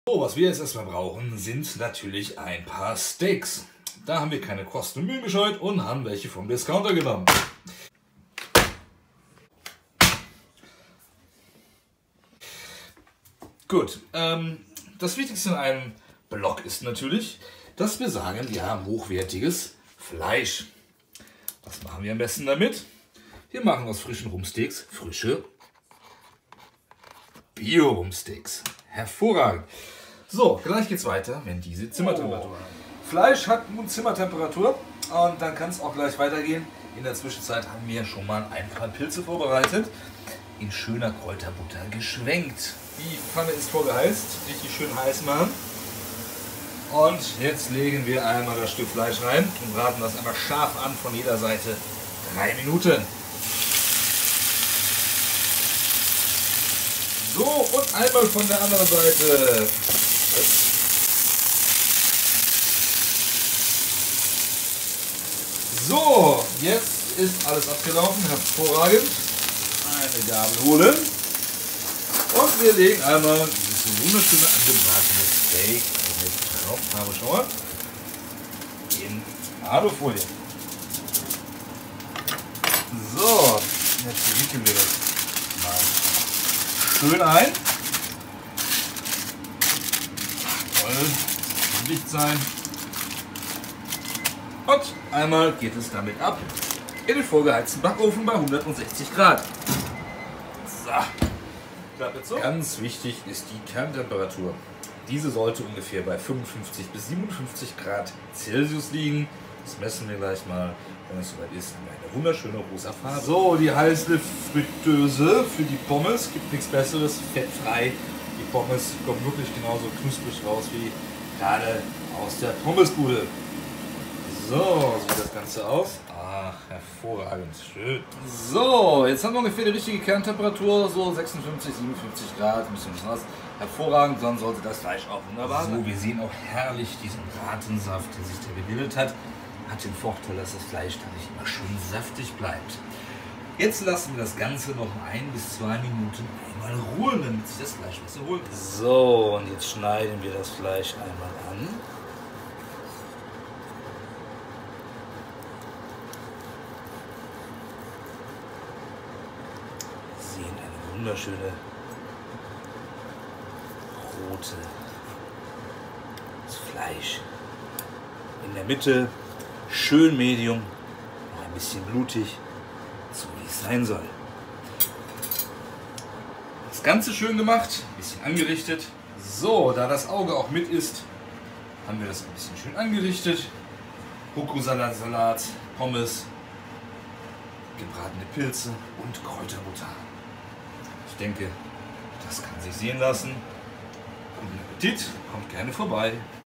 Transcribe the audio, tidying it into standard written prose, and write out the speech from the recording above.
So, was wir jetzt erstmal brauchen, sind natürlich ein paar Steaks. Da haben wir keine Kosten und Mühen gescheut und haben welche vom Discounter genommen. Gut, das Wichtigste in einem Blog ist natürlich, dass wir sagen, wir haben hochwertiges Fleisch. Was machen wir am besten damit? Wir machen aus frischen Rumpsteaks frische Bio-Rumpsteaks. Hervorragend. So, gleich geht's weiter, wenn diese Zimmertemperatur haben. Fleisch hat nun Zimmertemperatur und dann kann es auch gleich weitergehen. In der Zwischenzeit haben wir schon mal ein paar Pilze vorbereitet, in schöner Kräuterbutter geschwenkt. Die Pfanne ist vorgeheizt, richtig schön heiß machen. Und jetzt legen wir einmal das Stück Fleisch rein und braten das einmal scharf an von jeder Seite 3 Minuten. So, und einmal von der anderen Seite. So, jetzt ist alles abgelaufen, hervorragend. Eine Gabel holen. Und wir legen einmal dieses wunderschöne angebratene Steak, das ich drauf habe, schon mal, in Alufolie. So, jetzt wickeln wir das mal schön ein. Soll dicht sein. Und einmal geht es damit ab in den vorgeheizten Backofen bei 160 Grad. So. So. Ganz wichtig ist die Kerntemperatur. Diese sollte ungefähr bei 55 bis 57 Grad Celsius liegen. Das messen wir gleich mal, wenn es soweit ist. Haben wir eine wunderschöne rosa Farbe. So, die heiße Fritteuse für die Pommes. Gibt nichts Besseres, fettfrei. Die Pommes kommen wirklich genauso knusprig raus wie gerade aus der Pommesbude. So sieht das Ganze aus. Ach, hervorragend, schön. So, jetzt haben wir ungefähr die richtige Kerntemperatur, so 56, 57 Grad, ein bisschen was. Hervorragend, dann sollte das Fleisch auch wunderbar sein. So, wir sehen auch herrlich diesen Bratensaft, der sich da gebildet hat. Hat den Vorteil, dass das Fleisch dadurch immer schön saftig bleibt. Jetzt lassen wir das Ganze noch 1 bis 2 Minuten einmal ruhen, damit sich das Fleisch besser holt. So, und jetzt schneiden wir das Fleisch einmal an. Wunderschöne rote Fleisch. In der Mitte schön medium, noch ein bisschen blutig, so wie es sein soll. Das Ganze schön gemacht, ein bisschen angerichtet. So, da das Auge auch mit ist, haben wir das ein bisschen schön angerichtet. Rucosalat, Salat, Pommes, gebratene Pilze und Kräuterbutter. Ich denke, das kann sich sehen lassen. Guten Appetit, kommt gerne vorbei.